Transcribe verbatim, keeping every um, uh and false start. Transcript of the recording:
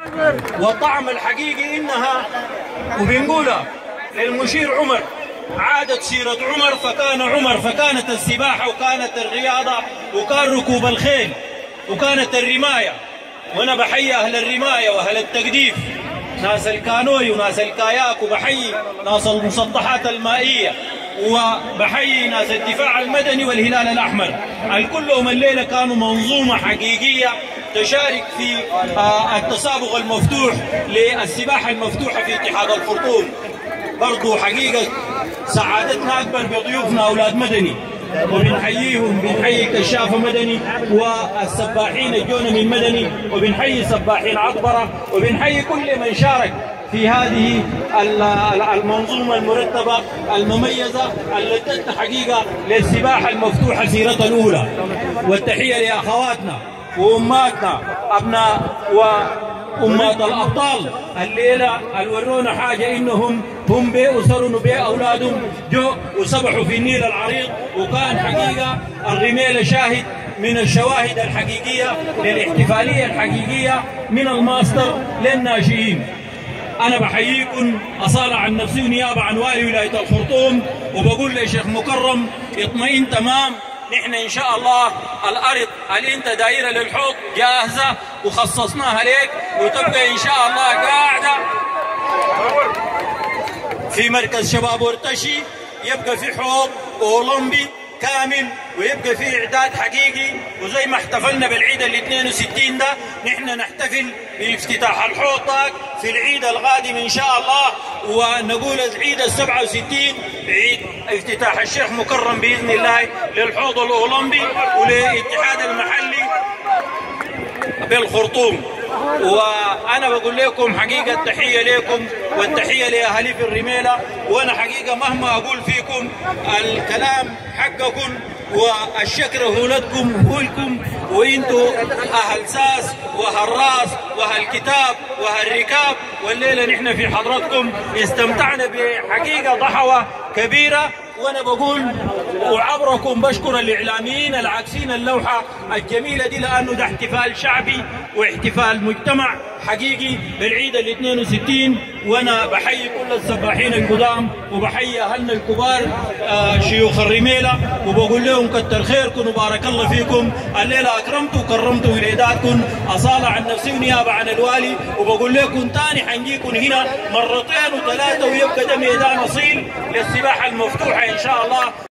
والطعم الحقيقي إنها وبنقولها للمشير عمر، عادت سيرة عمر فكان عمر، فكانت السباحة وكانت الرياضة وكان ركوب الخيل وكانت الرماية. وأنا بحيي أهل الرماية وأهل التجديف، ناس الكانوي وناس الكاياك، وبحيي ناس المسطحات المائية، وبحيي ناس الدفاع المدني والهلال الأحمر. الكلهم الليلة كانوا منظومة حقيقية تشارك في التسابق المفتوح للسباحة المفتوحة في اتحاد الخرطوم. برضو حقيقة سعادتنا أكبر بضيوفنا أولاد مدني، وبنحييهم، بنحيي كشافة مدني والسباحين الجونة من مدني، وبنحيي سباحين عطبرة، وبنحيي كل من شارك في هذه المنظومة المرتبة المميزة التي ادت حقيقة للسباحة المفتوحة سيرتها الأولى. والتحية لأخواتنا وأماتنا أبناء وأمات الأبطال الليلة اللي ورونا حاجة، إنهم هم بأسرهم وبأولادهم جو وسبحوا في النيل العريض، وكان حقيقة الرميلة شاهد من الشواهد الحقيقية للاحتفالية الحقيقية من الماستر للناشئين. أنا بحييكم أصالة عن نفسي ونيابة عن والي ولاية الخرطوم، وبقول لشيخ مكرم اطمئن تمام، نحن إن شاء الله الأرض اللي أنت دايرة للحوض جاهزة وخصصناها لك، وتبقى إن شاء الله قاعدة في مركز شباب ورتشي، يبقى في حوض أولمبي كامل ويبقى في إعداد حقيقي. وزي ما احتفلنا بالعيد ال اثنين وستين ده، نحن نحتفل بافتتاح الحوض في العيد القادم إن شاء الله، ونقول العيد ال سبعة وستين عيد افتتاح الشيخ مكرم بإذن الله للحوض الأولمبي وللاتحاد المحلي بالخرطوم. وأنا بقول لكم حقيقة التحية لكم والتحية لأهالي في الرميلة. وأنا حقيقة مهما أقول فيكم الكلام حقكم، والشكر هو لكم هو لكم، وانتوا أهل ساس وأهل راس وأهل كتاب وأهل ركاب. والليلة نحن في حضرتكم استمتعنا بحقيقة ضحوة كبيرة. وانا بقول وعبركم بشكر الاعلاميين العاكسين اللوحه الجميله دي، لانه ده احتفال شعبي واحتفال مجتمع حقيقي بالعيد ال اثنين وستين. وانا بحيي كل السباحين القدام وبحيي اهلنا الكبار آه شيوخ الرميله، وبقول لهم كتر خيركم وبارك الله فيكم. الليله اكرمتوا وكرمتوا ولاداتكم اصاله عن نفسي ونيابه عن الوالي، وبقول لكم ثاني حنجيكم هنا مرتين وثلاثه، ويبقى ده ميدان اصيل للسباحه المفتوحه ان شاء الله.